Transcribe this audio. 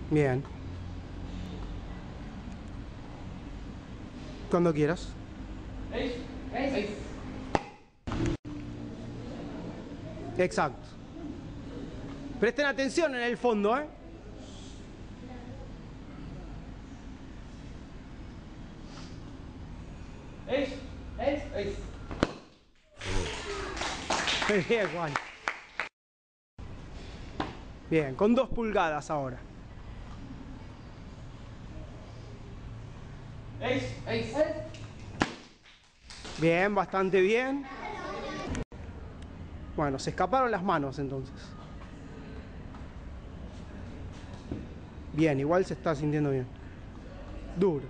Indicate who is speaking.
Speaker 1: Bien. Cuando quieras. Exacto. Presten atención en el fondo, ¿eh? Muy bien, Juan. Bien, con 2 pulgadas ahora. Bien, bastante bien. Bueno, se escaparon las manos entonces. Bien, igual se está sintiendo bien. Duro.